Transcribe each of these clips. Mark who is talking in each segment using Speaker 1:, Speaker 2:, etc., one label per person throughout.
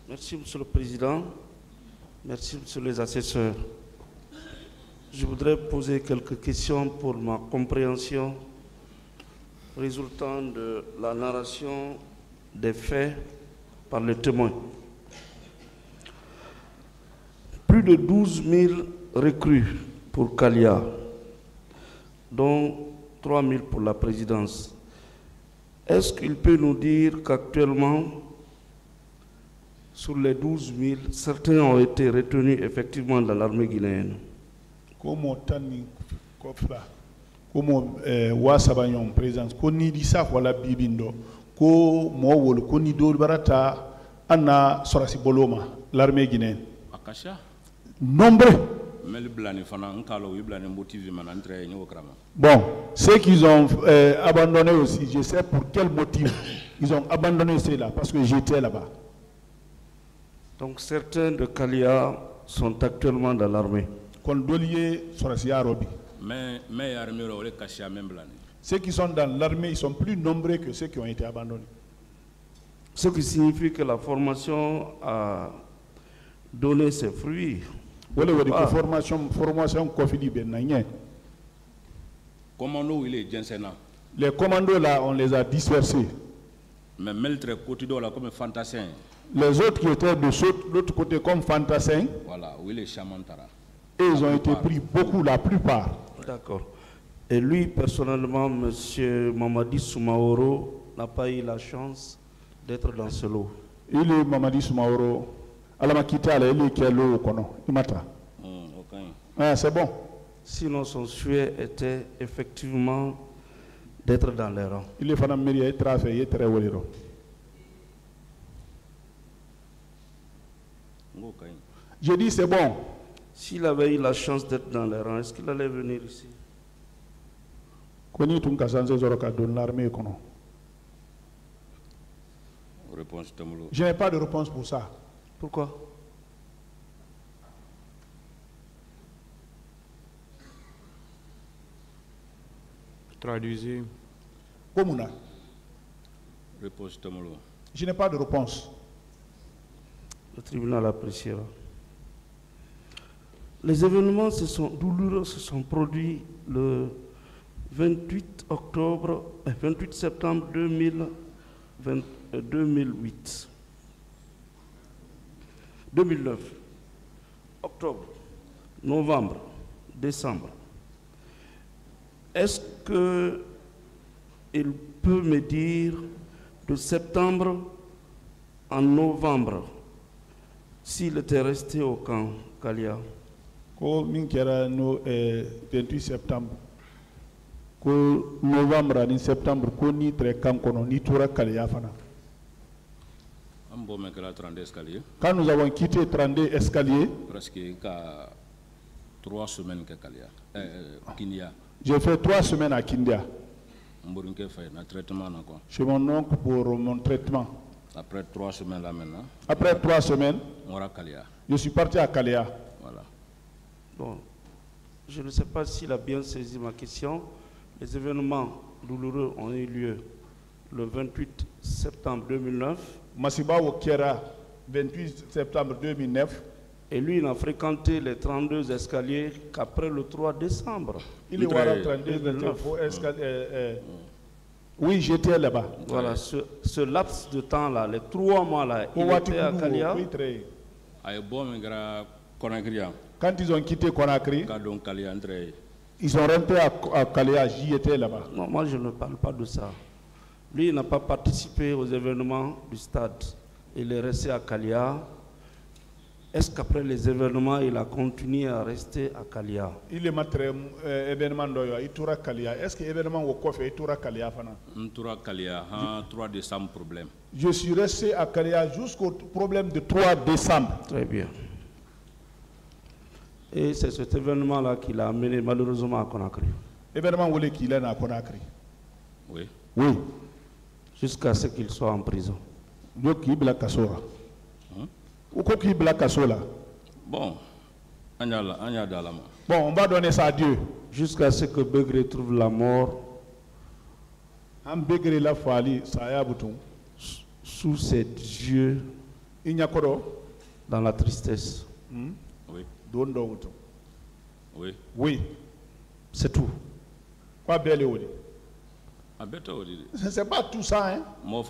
Speaker 1: Merci, Monsieur le Président. Merci, Monsieur les assesseurs. Je voudrais poser quelques questions pour ma compréhension résultant de la narration des faits par les témoins. Plus de 12 000 recrues pour Kalia, dont 3 000 pour la présidence. Est-ce qu'il peut nous dire qu'actuellement, sur les 12 000, certains ont été retenus effectivement dans l'armée guinéenne?
Speaker 2: Comme Tani Kofla, comme Wasabanyon, présidence, Koni Dissa, voilà Bibindo, Ko Mowol, Koni Dolbarata, Anna Sorasi Boloma, l'armée guinéenne.
Speaker 3: Akasha?
Speaker 2: Nombreux. Bon, ceux qu'ils ont abandonné aussi, je sais pour quel motif ils ont abandonné ceux-là, parce que j'étais là-bas.
Speaker 1: Donc certains de Kalia sont actuellement dans l'armée.
Speaker 2: Ceux qui sont dans l'armée, ils sont plus nombreux que ceux qui ont été abandonnés.
Speaker 1: Ce qui signifie que la formation a donné ses fruits.
Speaker 2: Les commandos là, on les a dispersés. Les autres qui étaient de l'autre côté comme fantassins,
Speaker 3: voilà,
Speaker 2: et ils ont été pris beaucoup, la plupart.
Speaker 1: D'accord. Et lui, personnellement, M. Mamadi Soumaoro n'a pas eu la chance d'être dans ce lot.
Speaker 2: Il est Mamadi Soumaoro. C'est bon.
Speaker 1: Sinon, son souhait était effectivement d'être dans les rangs.
Speaker 2: Il est très je dis c'est bon.
Speaker 1: S'il avait eu la chance d'être dans les rangs, est-ce qu'il allait venir ici?
Speaker 2: Je n'ai pas de réponse pour ça.
Speaker 1: Pourquoi?
Speaker 3: Traduisez.
Speaker 2: Komuna.
Speaker 3: Réponse Tomolo.
Speaker 2: Je n'ai pas de réponse.
Speaker 1: Le tribunal appréciera. Les événements douloureux se sont produits le 28 septembre 2009. Octobre, novembre, décembre. Est-ce qu'il peut me dire de septembre en novembre s'il était resté au camp Kalia?
Speaker 2: Ko min kɛra 28 septembre ko novembre ani septembre ko ni tɛrɛ kan kɔnɔ ni tora Kaliya fana. Quand nous avons quitté 32 escaliers,
Speaker 3: presque 3 semaines que Kalia, Kindia.
Speaker 2: J'ai fait 3 semaines à Kindia. Chez mon oncle pour mon traitement.
Speaker 3: Après 3 semaines là maintenant.
Speaker 2: Après 3 semaines, je suis parti à Kalia.
Speaker 3: Voilà.
Speaker 1: Bon, je ne sais pas s'il a bien saisi ma question. Les événements douloureux ont eu lieu le 28 septembre 2009.
Speaker 2: Masiba Wokera, 28 septembre 2009.
Speaker 1: Et lui, il n'a fréquenté les 32 escaliers qu'après le 3 décembre.
Speaker 2: Il est à 32 escaliers. Oui, j'étais là-bas.
Speaker 1: Voilà, ce laps de temps-là, les 3 mois-là, il était à Kalia.
Speaker 2: Quand ils ont quitté Conakry, ils sont rentrés à Kalia, j'y étais là-bas.
Speaker 1: Non, moi je ne parle pas de ça. Lui, il n'a pas participé aux événements du stade. Il est resté à Kalia. Est-ce qu'après les événements, il a continué à rester à Kalia?
Speaker 2: Il est matré événement d'Oyo, il toura Kalia. Est-ce que l'événement au coffre, il toura Kalia fana?
Speaker 3: Il toura Kalia, 3 décembre problème.
Speaker 2: Je suis resté à Kalia jusqu'au problème de 3 décembre.
Speaker 1: Très bien. Et c'est cet événement-là qui l'a amené malheureusement à Conakry.
Speaker 2: Événement où il est à Conakry?
Speaker 3: Oui.
Speaker 2: Oui.
Speaker 1: Jusqu'à ce qu'il soit en prison.
Speaker 2: Donc il est Kassora.
Speaker 3: Bon,
Speaker 2: on va donner ça à Dieu.
Speaker 1: Jusqu'à ce que Begré trouve la mort
Speaker 2: sous ses yeux
Speaker 1: dans la tristesse.
Speaker 3: Oui. Oui.
Speaker 2: Oui.
Speaker 1: C'est tout.
Speaker 2: Quoi belle odi? C'est pas tout ça, hein?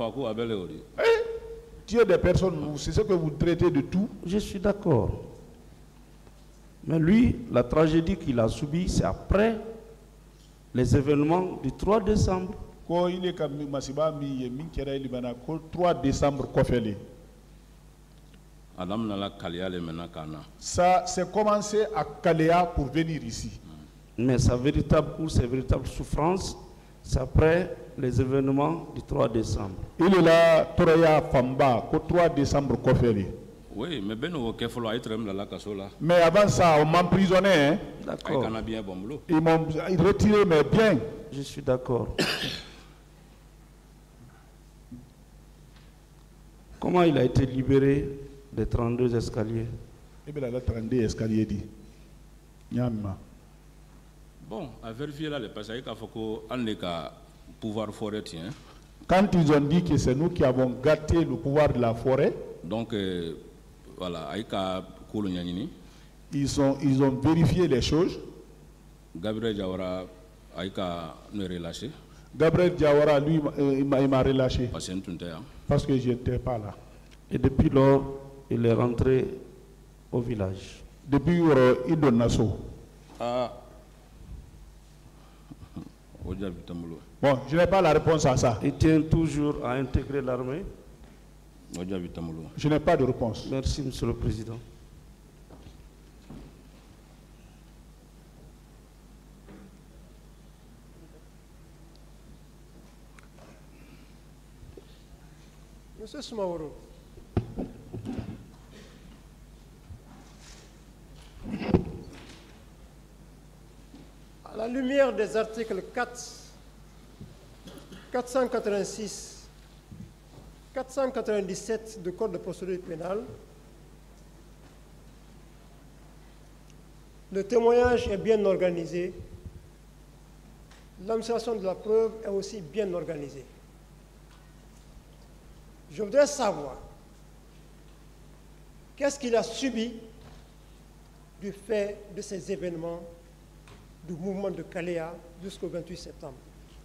Speaker 2: Tuer des personnes, c'est ce que vous traitez de tout.
Speaker 1: Je suis d'accord. Mais lui, la tragédie qu'il a subie, c'est après les événements du 3 décembre.
Speaker 2: Quand il est comme Masiba, 3 décembre, quoi faire? Ça s'est commencé à Kalea pour venir ici.
Speaker 1: Mais sa véritable course, sa véritable souffrance, c'est après les événements du 3 décembre.
Speaker 2: Il est là, Toraya Famba, au 3 décembre, quoi faire?
Speaker 3: Oui,
Speaker 2: Mais avant ça, on m'a emprisonné. Hein?
Speaker 1: D'accord.
Speaker 2: Ils m'ont retiré, mais bien.
Speaker 1: Je suis d'accord. Comment il a été libéré des 32 escaliers?
Speaker 2: Il a 32 escaliers dit.
Speaker 3: Bon, à vérifier là, parce qu'il faut qu'on ait pouvoir forêt.
Speaker 2: Quand ils ont dit que c'est nous qui avons gâté le pouvoir de la forêt,
Speaker 3: donc voilà,
Speaker 2: ils ont vérifié les choses.
Speaker 3: Gabriel Diawara a nous relâché.
Speaker 2: Gabriel Diawara, lui, il m'a relâché. Parce que je n'étais pas là.
Speaker 1: Et depuis lors, il est rentré au village.
Speaker 2: Depuis Idonasso.
Speaker 3: Ah.
Speaker 2: Bon, je n'ai pas la réponse à ça.
Speaker 1: Il tient toujours à intégrer l'armée.
Speaker 2: Je n'ai pas de réponse.
Speaker 1: Merci, Monsieur le Président.
Speaker 4: Monsieur Soumaoro, à la lumière des articles 486, 497 du Code de procédure pénale, le témoignage est bien organisé, l'administration de la preuve est aussi bien organisée. Je voudrais savoir qu'est-ce qu'il a subi du fait de ces événements du mouvement de Kalea jusqu'au 28 septembre.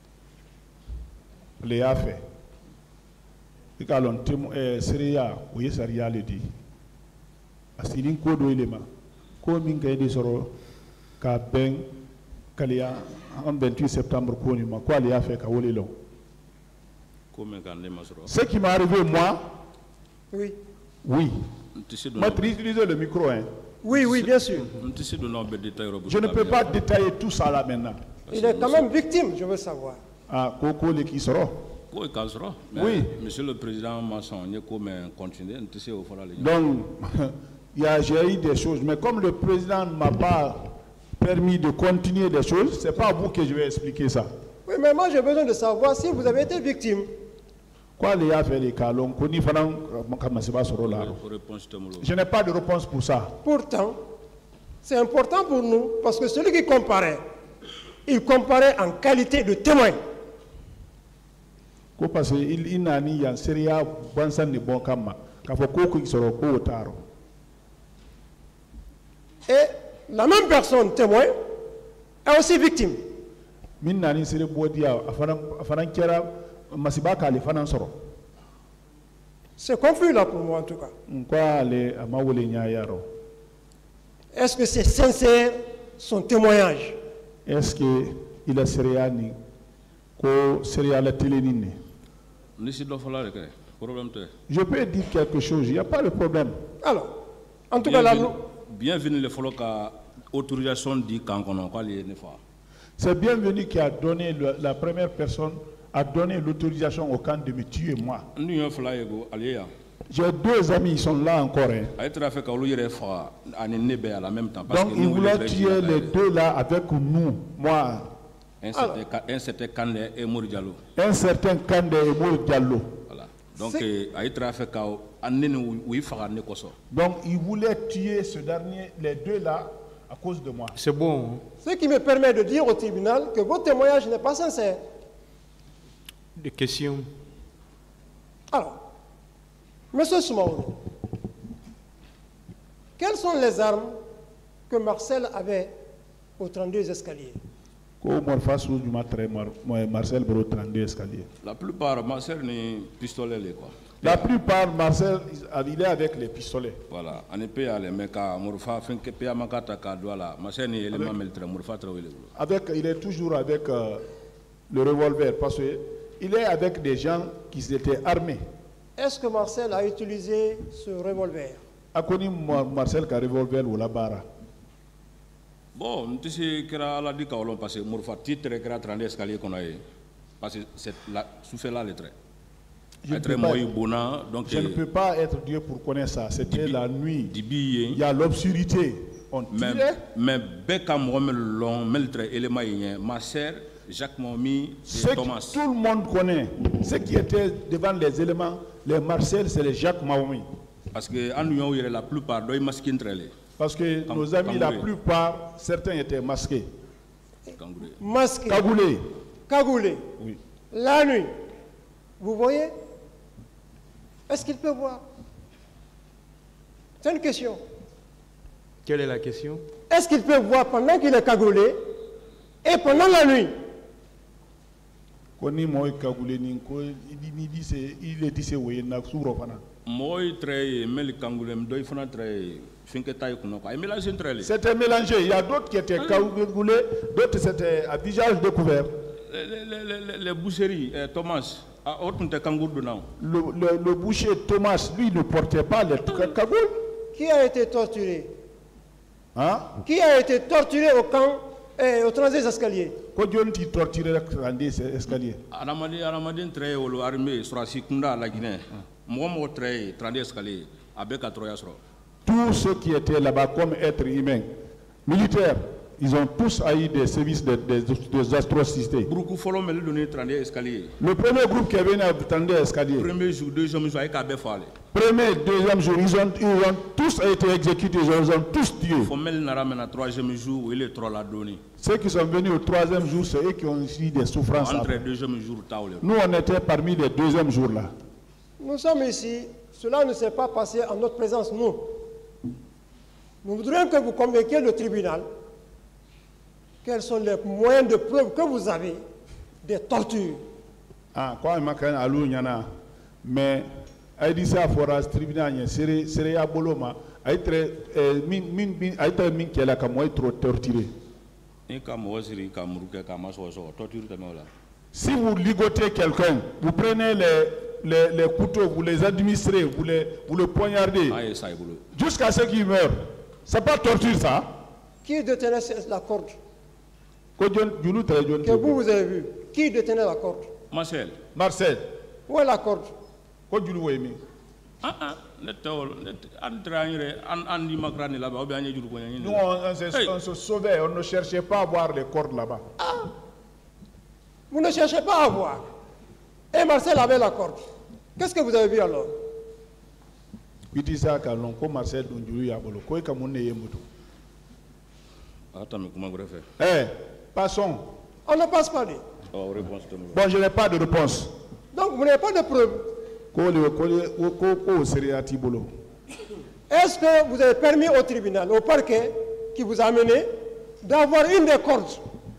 Speaker 2: Les a fait. Et quand on témoigne, Seria, oui, Seria le dit. Asilin kodo ilema, ko min kayde soro ka ben Kalea en 28 septembre ko ni ma quoi les a fait ka wole long. Ce qui m'est arrivé, moi,
Speaker 4: oui.
Speaker 2: Oui. Maître, utilisez le micro. Hein.
Speaker 4: Oui, oui, bien sûr.
Speaker 2: Je ne peux pas détailler tout ça là maintenant.
Speaker 4: Il est quand même victime, je veux savoir.
Speaker 2: Ah, Koko le qui sera. Oui.
Speaker 3: Monsieur le Président Masson, continue.
Speaker 2: Donc, j'ai eu des choses, mais comme le Président ne m'a pas permis de continuer des choses, ce n'est pas à vous que je vais expliquer ça.
Speaker 4: Oui, mais moi j'ai besoin de savoir si vous avez été victime.
Speaker 2: Quoi les a fait les calons? Je n'ai pas de réponse pour ça.
Speaker 4: Pourtant, c'est important pour nous parce que celui qui comparait, il comparait en qualité de témoin.
Speaker 2: Parce qu'il n'a ni un sérieux bon sens de bon kama.
Speaker 4: Et la même personne témoin est aussi victime. C'est confus là pour moi en tout cas. Est-ce que c'est sincère son témoignage?
Speaker 2: Est-ce qu'il a sérieux à la télé? Je peux dire quelque chose, il n'y a pas de problème.
Speaker 4: Alors, en tout cas là,
Speaker 3: bienvenue le follow autorisation dit quand on
Speaker 2: c'est bienvenu qui a donné la première personne a donné l'autorisation au camp de me tuer moi. J'ai deux amis, ils sont là encore. Hein. Donc ils voulaient tuer les deux là avec nous, moi.
Speaker 3: Un certain Kandé et Mour Diallo.
Speaker 2: Un certain Kandé et Mour Diallo.
Speaker 3: Voilà. Donc
Speaker 2: donc ils voulaient tuer ce dernier, les deux là, à cause de moi.
Speaker 1: C'est bon.
Speaker 4: Ce qui me permet de dire au tribunal que votre témoignage n'est pas sincère.
Speaker 1: Des questions.
Speaker 4: Alors, Monsieur Soumaoro, Quelles sont les armes que Marcel avait aux 32 escaliers?
Speaker 2: Marcel bro 32 escaliers.
Speaker 3: La plupart, Marcel ni pistolet les quoi.
Speaker 2: La plupart, Marcel, il est avec les pistolets.
Speaker 3: Voilà, on est payé à les mecs à Mourfa, fin que payé à Makata Kadouala, Marcel ni élément militaire, Mourfa travaille.
Speaker 2: Il est toujours avec le revolver parce qu'il est avec des gens qui étaient armés.
Speaker 4: Est-ce que Marcel a utilisé ce revolver?
Speaker 2: A connu Marcel qui a revolver ou la barre.
Speaker 3: Bon, tu sais que la dit qu'on parce que Mourfa titre que la 32 escaliers qu'on a eu, parce que c'est la souffle là les traits.
Speaker 2: Je ne peux pas être Dieu pour connaître ça. C'était la nuit. Il y a l'obscurité. On tirait.
Speaker 3: Mais Beckham long meltre élément ma sœur Jacques Momi et Thomas.
Speaker 2: Tout le monde connaît. Ceux qui étaient devant les éléments, les Marcel, c'est les Jacques Mahomi.
Speaker 3: Parce que en Union, il y a la plupart d'eux masqués entre les.
Speaker 2: Parce que nos amis, la plupart, certains étaient masqués.
Speaker 4: Masqués.
Speaker 2: Cagoulés.
Speaker 4: Cagoulés.
Speaker 2: Oui.
Speaker 4: La nuit. Vous voyez? Est-ce qu'il peut voir? C'est une question.
Speaker 5: Quelle est la question?
Speaker 4: Est-ce qu'il peut voir pendant qu'il est cagoulé et pendant la nuit?
Speaker 2: C'était mélangé. Il y a d'autres qui étaient cagoulés, d'autres c'était à visage découvert.
Speaker 3: Les boucheries, Thomas.
Speaker 2: Le boucher Thomas, lui, ne portait pas les cagoules.
Speaker 4: Qui a été torturé?
Speaker 2: Hein?
Speaker 4: Qui a été torturé au camp, au 32 escaliers?
Speaker 2: Pourquoi tu torturé au 32 escaliers?
Speaker 3: Aramadin très au armée, sur la Sikunda, la Guinée. Moi, très 32 escaliers, avec 4 jours.
Speaker 2: Tous ceux qui étaient là-bas comme êtres humains, militaires, ils ont tous haï des services des atrocités. Le premier groupe qui est venu à 32 escaliers.
Speaker 3: Premier jour, deuxième jour,
Speaker 2: premier, deuxième jour, ils ont tous été exécutés, ils ont tous tués. Ceux qui sont venus au troisième jour, c'est eux qui ont eu des souffrances. Nous, on était parmi les deuxièmes jours là.
Speaker 4: Nous sommes ici, cela ne s'est pas passé en notre présence, nous. Nous voudrions que vous convainquiez le tribunal. Quels sont les moyens de preuve que vous avez des tortures?
Speaker 2: Ah, quoi, mais il dit ça pour le tribunal, c'est à Boloma. Il est trop torturé. Si vous ligotez quelqu'un, vous prenez les couteaux, vous les administrez, vous le poignardez jusqu'à ce qu'il meure. C'est pas torture ça?
Speaker 4: Qui détenait la corde? Que vous avez vu? Qui détenait la corde?
Speaker 3: Marcel.
Speaker 2: Marcel.
Speaker 4: Où est la corde?
Speaker 2: Nous, on se sauvait, on ne cherchait pas à voir les cordes là-bas.
Speaker 4: Ah. Vous ne cherchez pas à voir. Et Marcel avait la corde. Qu'est-ce que vous avez vu alors?
Speaker 2: Passons.
Speaker 4: On ne passe pas.
Speaker 2: Bon, je n'ai pas de réponse.
Speaker 4: Donc, vous n'avez pas de preuve. Est-ce que vous avez permis au tribunal, au parquet, qui vous a amené, d'avoir une des cordes?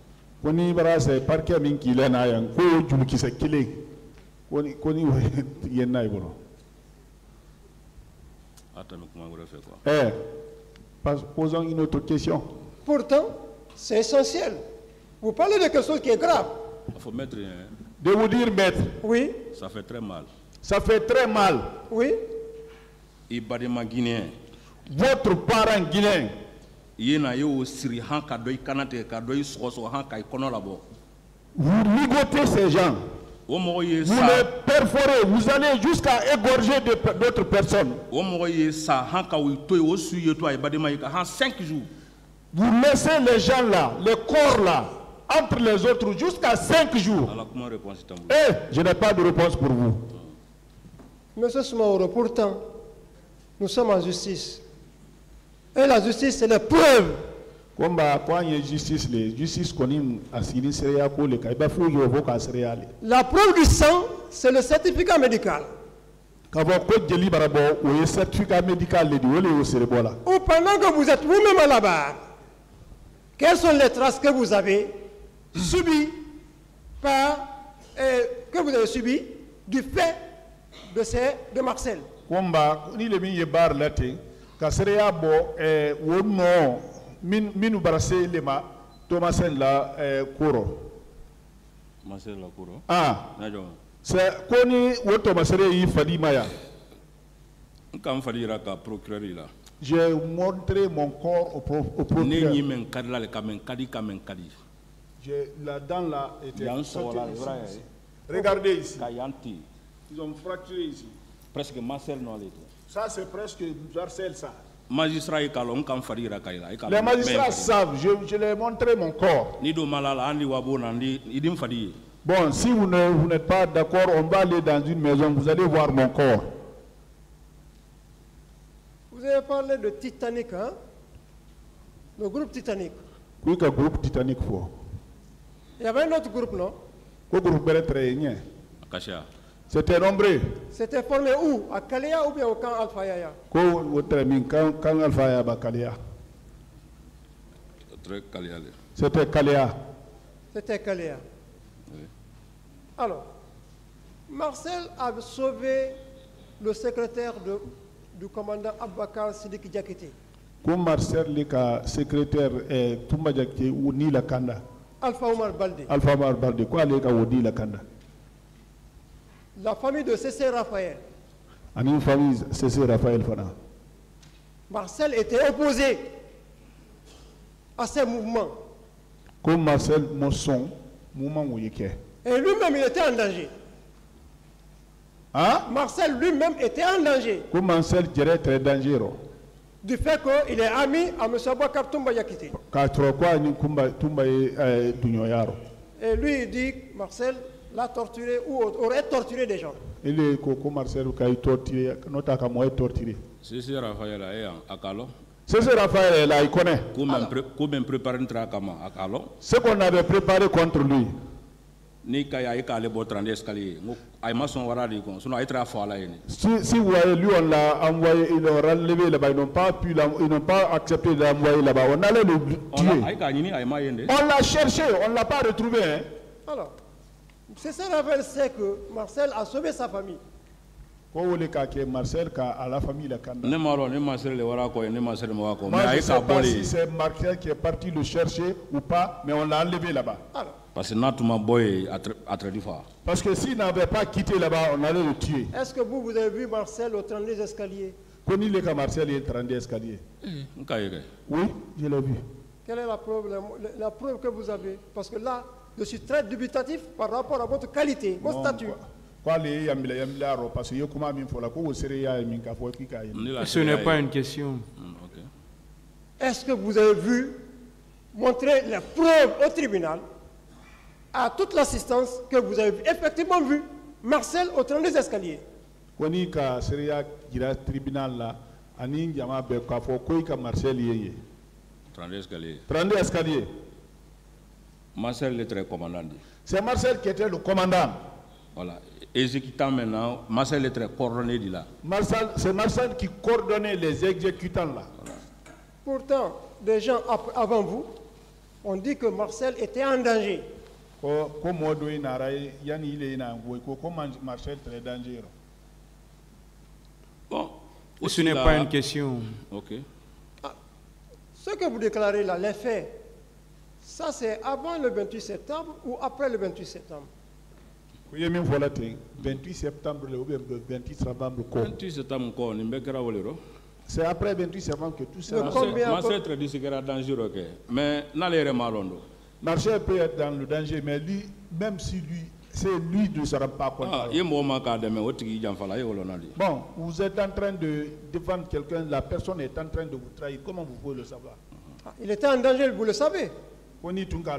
Speaker 2: Posons une autre question.
Speaker 4: Pourtant, c'est essentiel. Vous parlez de quelque chose qui est grave.
Speaker 3: Il faut mettre.
Speaker 2: De vous dire, maître.
Speaker 4: Oui.
Speaker 3: Ça fait très mal.
Speaker 2: Ça fait très mal.
Speaker 4: Oui.
Speaker 3: Guinéen.
Speaker 2: Votre parent guinéen. Vous ligotez ces gens. Vous les perforez, vous allez jusqu'à égorger d'autres personnes. Vous laissez les gens là, les corps là, entre les autres jusqu'à 5 jours. Eh, je n'ai pas de réponse pour vous.
Speaker 4: Monsieur Soumaoro, pourtant, nous sommes en justice. Et la justice, c'est la preuve. La preuve du sang, c'est le certificat médical. Ou pendant que vous êtes vous-même à la barre, quelles sont les traces que vous avez subies que vous avez subies du fait de Marcel?
Speaker 2: Komba ni le min ye bar late ka sereya bo wonno minu barase lema Thomasen la kuro
Speaker 3: Marcel la kuro
Speaker 2: najo c'est koni woto masere yi fadima ya
Speaker 3: kam fadira ka procureur là.
Speaker 2: J'ai montré mon corps au procureur. J'ai la dent là était ici. Regardez ici. Ils ont fracturé ici.
Speaker 3: Presque Marcel non.
Speaker 2: Ça c'est presque Marcel ça.
Speaker 3: Magistrat
Speaker 2: les magistrats savent, je leur ai montré mon corps. Bon, si vous n'êtes pas d'accord, on va aller dans une maison, vous allez voir mon corps.
Speaker 4: Vous avez parlé de Titanic, hein? Le groupe Titanic.
Speaker 2: Oui, le groupe Titanic.
Speaker 4: Il y avait un autre groupe, non?
Speaker 2: Le groupe Beretre. C'était nombreux.
Speaker 4: C'était formé où? À Kalea ou bien au camp Alpha Yaya?
Speaker 2: Camp Alpha Yaya, Kalea. C'était Kalea.
Speaker 4: C'était Kalea.
Speaker 3: Oui.
Speaker 4: Alors, Marcel a sauvé le secrétaire du commandant Abakar Sidiki Diakité.
Speaker 2: Comme Marcel le secrétaire Toumba Diakité ou ni la Kanda.
Speaker 4: Alpha Omar Balde.
Speaker 2: Alpha Omar Balde, quoi le ka wodi la Kanda?
Speaker 4: La famille de Cécé Raphaël.
Speaker 2: Une famille Cécé Raphaël Fana.
Speaker 4: Marcel était opposé à ces mouvements.
Speaker 2: Comme Marcel Mosson, mouvement où il est.
Speaker 4: Et lui-même, il était en danger.
Speaker 2: Hein?
Speaker 4: Marcel lui-même était en danger.
Speaker 2: Comme Marcel dirait très dangereux.
Speaker 4: Du fait qu'il est ami à M. Abouakar Toumba Yakité. Et lui, il dit que Marcel l'a torturé ou aurait torturé des gens.
Speaker 2: Il est comme Marcel qui a torturé, notamment torturé.
Speaker 3: C'est Raphaël à Akalo.
Speaker 2: C'est Raphaël là, il connaît.
Speaker 3: Comment préparer un tracama à Akalo?
Speaker 2: Ce qu'on avait préparé contre lui.
Speaker 3: Ni kaya ika ale botran escalier ay maçon waradi kon sinon ay tra fala yene
Speaker 2: si vous voyez lui on l'a envoyé ils l'ont relevé là-bas ils n'ont pas accepté d'envoyer là-bas on allait le tuer on l'a cherché on l'a pas retrouvé hein?
Speaker 4: Alors c'est ça Raphaël sait que Marcel a sauvé sa famille.
Speaker 2: Marcel à la famille la Kanda.
Speaker 3: Ne Marcel le wara ko ne Marcel mo ko
Speaker 2: mais je sais pas si c'est Marcel qui est parti le chercher ou pas mais on l'a enlevé là-bas.
Speaker 4: Alors
Speaker 3: parce que Natuma Boy a très du fort.
Speaker 2: Parce que s'il n'avait pas quitté là-bas, on allait le tuer.
Speaker 4: Est-ce que vous avez vu Marcel au 32 escaliers?
Speaker 2: Connais le cas Marcel est 32 escaliers. Oui, je l'ai vu.
Speaker 4: Quelle est la preuve que vous avez? Parce que là, je suis très dubitatif par rapport à votre qualité, votre statut.
Speaker 5: Ce n'est pas une question.
Speaker 4: Est-ce que vous avez vu montrer les preuves au tribunal à toute l'assistance que vous avez effectivement vu Marcel au 32 escaliers?
Speaker 2: Koni ka seria gira tribunal la ani jama be ka fo ko ka Marcel yeye 32 escaliers
Speaker 3: Marcel le très commandant.
Speaker 2: C'est Marcel qui était le commandant.
Speaker 3: Voilà. Exécutant maintenant, Marcel est très coordonné de là.
Speaker 2: C'est Marcel qui coordonnait les exécutants là.
Speaker 3: Voilà.
Speaker 4: Pourtant, des gens avant vous ont dit que Marcel était en danger.
Speaker 3: Bon,
Speaker 5: ce n'est pas une question.
Speaker 3: Ok.
Speaker 4: Ce que vous déclarez là, les faits, ça c'est avant le 28 septembre ou après le 28 septembre?
Speaker 2: 28 septembre ou 28 septembre.
Speaker 3: 28 septembre,
Speaker 2: c'est après 28 septembre que tout ça.
Speaker 3: Marcel très dit que c'est dangereux. Mais
Speaker 2: Marcel peut être dans le danger, mais lui, même si lui, c'est lui ne sera pas content. Bon, vous êtes en train de défendre quelqu'un, la personne est en train de vous trahir. Comment vous pouvez le savoir?
Speaker 4: Il était en danger, vous le savez.
Speaker 2: Moi,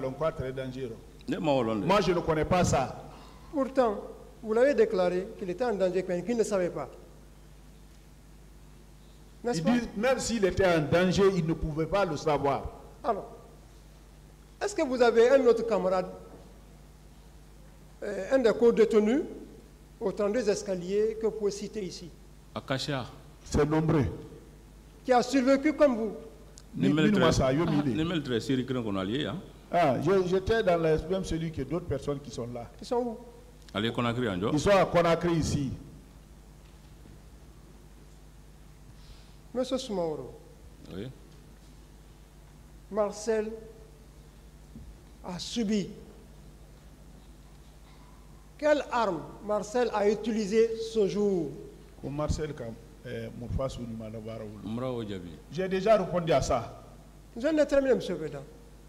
Speaker 2: je ne connais pas ça.
Speaker 4: Pourtant, vous l'avez déclaré qu'il était en danger, mais qu'il ne savait pas.
Speaker 2: Il dit, même s'il était en danger, il ne pouvait pas le savoir.
Speaker 4: Alors, est-ce que vous avez un autre camarade, un des co-détenus, au 32 escaliers que vous pouvez citer ici?
Speaker 3: Akasha.
Speaker 2: C'est nombreux.
Speaker 4: qui a survécu comme vous.
Speaker 2: J'étais dans même celui que d'autres personnes qui sont là.
Speaker 4: Ils sont où?
Speaker 2: Ils sont à Conakry ici.
Speaker 4: Monsieur Soumaoro,
Speaker 3: Oui.
Speaker 4: Marcel a subi. Quelle arme Marcel a utilisée ce jour?
Speaker 2: J'ai déjà répondu à ça.
Speaker 4: Je viens de terminer, M. Bédan.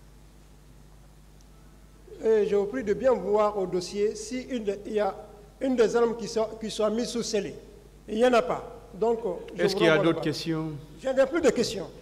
Speaker 4: Et je vous prie de bien voir au dossier si il y a une des armes qui soit mise sous scellé. Il n'y en a pas. Donc,
Speaker 5: est-ce qu'il y a d'autres questions?
Speaker 4: Je n'ai plus de questions.